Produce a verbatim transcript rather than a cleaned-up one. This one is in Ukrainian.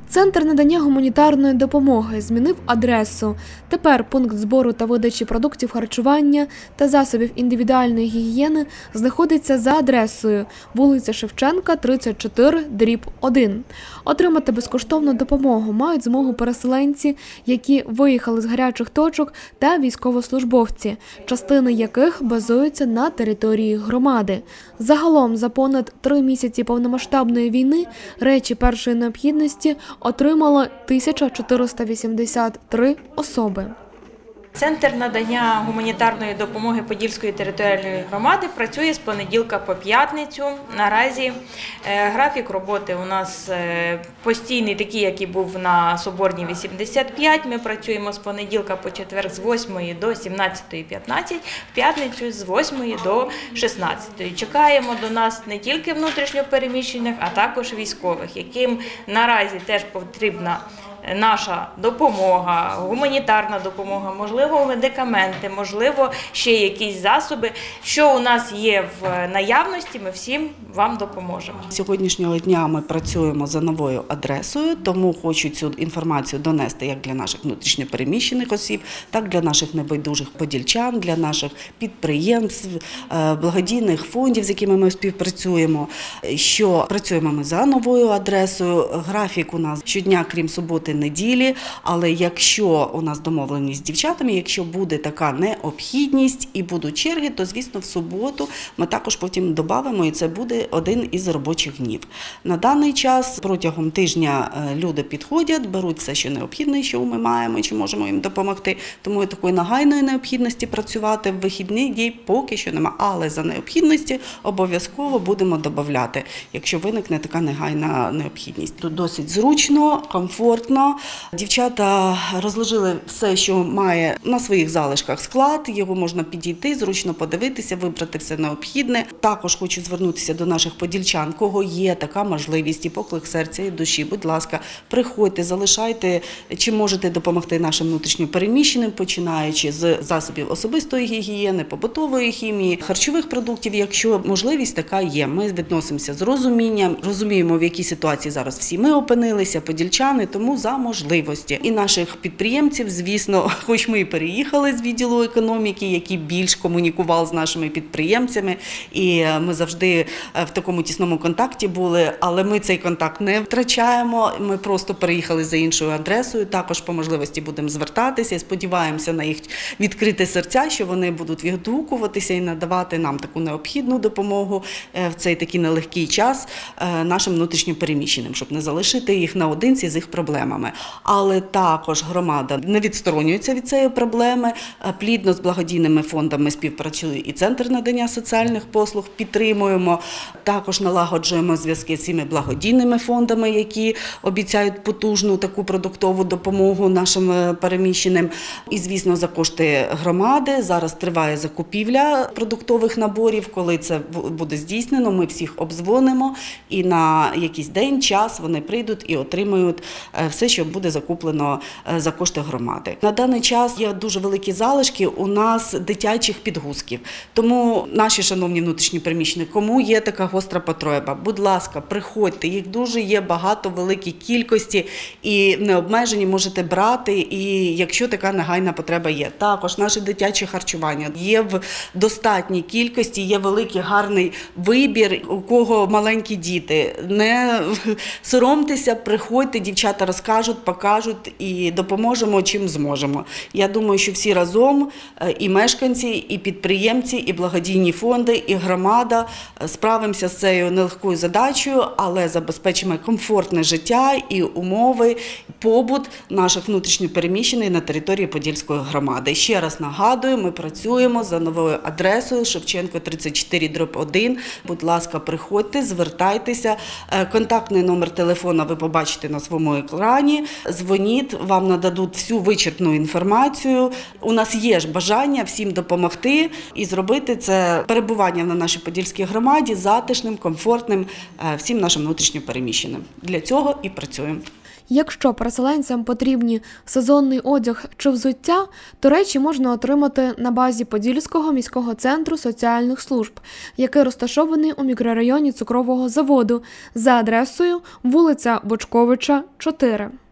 Центр надання гуманітарної допомоги змінив адресу. Тепер пункт збору та видачі продуктів харчування та засобів індивідуальної гігієни знаходиться за адресою вулиця Шевченка, тридцять чотири, дріб один. Отримати безкоштовну допомогу мають змогу переселенці, які виїхали з гарячих точок, та військовослужбовці, частини яких базуються на території громади. Загалом за понад три місяці повномасштабної війни речі першої необхідності отримало тисяча чотириста вісімдесят три особи. Центр надання гуманітарної допомоги Подільської територіальної громади працює з понеділка по п'ятницю. Наразі графік роботи у нас постійний, такий, який був на Соборній вісімдесят п'ять. Ми працюємо з понеділка по четвер з восьмої до сімнадцятої п'ятнадцять, в п'ятницю з восьмої до шістнадцятої. Чекаємо до нас не тільки внутрішньопереміщених, а також військових, яким наразі теж потрібна наша допомога, гуманітарна допомога, можливо, медикаменти, можливо, ще якісь засоби. Що у нас є в наявності, ми всім вам допоможемо. Сьогоднішнього дня ми працюємо за новою адресою, тому хочу цю інформацію донести як для наших внутрішньопереміщених осіб, так і для наших небайдужих подільчан, для наших підприємств, благодійних фондів, з якими ми співпрацюємо, що працюємо ми за новою адресою. Графік у нас щодня, крім суботи, неділі, але якщо у нас домовленість з дівчатами, якщо буде така необхідність і будуть черги, то, звісно, в суботу ми також потім додамо, і це буде один із робочих днів. На даний час протягом тижня люди підходять, беруть все, що необхідне, що ми маємо, чи можемо їм допомогти. Тому такої нагайної необхідності працювати в вихідні дні поки що немає, але за необхідності обов'язково будемо додавати, якщо виникне така негайна необхідність. Тут досить зручно, комфортно. Дівчата розложили все, що має на своїх залишках склад, його можна підійти, зручно подивитися, вибрати все необхідне. Також хочу звернутися до наших подільчан, кого є така можливість і поклик серця і душі. Будь ласка, приходьте, залишайте, чи можете допомогти нашим внутрішньопереміщеним, починаючи з засобів особистої гігієни, побутової хімії, харчових продуктів, якщо можливість така є. Ми відносимося з розумінням, розуміємо, в якій ситуації зараз всі ми опинилися, подільчани, тому за можливості. І наших підприємців, звісно, хоч ми і переїхали з відділу економіки, який більш комунікував з нашими підприємцями, і ми завжди в такому тісному контакті були, але ми цей контакт не втрачаємо, ми просто переїхали за іншою адресою, також по можливості будемо звертатися, сподіваємося на їх відкрите серця, що вони будуть відгукуватися і надавати нам таку необхідну допомогу в цей такий нелегкий час нашим внутрішньопереміщеним, щоб не залишити їх наодинці з їх проблемами. Але також громада не відсторонюється від цієї проблеми, плідно з благодійними фондами співпрацює і Центр надання соціальних послуг, підтримуємо, також налагоджуємо зв'язки з цими благодійними фондами, які обіцяють потужну таку продуктову допомогу нашим переміщеним. І, звісно, за кошти громади зараз триває закупівля продуктових наборів. Коли це буде здійснено, ми всіх обдзвонимо і на якийсь день, час вони прийдуть і отримують все, що буде закуплено за кошти громади. На даний час є дуже великі залишки у нас дитячих підгузків. Тому наші шановні внутрішньопереміщені, кому є така гостра потреба, будь ласка, приходьте, їх дуже є багато, великій кількості і необмежені можете брати, і якщо така нагайна потреба є. Також наше дитяче харчування є в достатній кількості, є великий гарний вибір, у кого маленькі діти. Не соромтеся, приходьте, дівчата розкажуть, покажуть і допоможемо, чим зможемо. Я думаю, що всі разом, і мешканці, і підприємці, і благодійні фонди, і громада справимося з цією нелегкою задачею, але забезпечимо комфортне життя і умови, побут наших внутрішньопереміщених на території Подільської громади. Ще раз нагадую, ми працюємо за новою адресою Шевченко, тридцять чотири, дріб один. Будь ласка, приходьте, звертайтеся. Контактний номер телефона ви побачите на своєму екрані. Дзвоніть, вам нададуть всю вичерпну інформацію. У нас є ж бажання всім допомогти і зробити це перебування на нашій Подільській громаді затишним, комфортним всім нашим внутрішньопереміщеним. Для цього і працюємо. Якщо переселенцям потрібні сезонний одяг чи взуття, то речі можна отримати на базі Подільського міського центру соціальних служб, який розташований у мікрорайоні цукрового заводу за адресою вулиця Бочковича, чотири.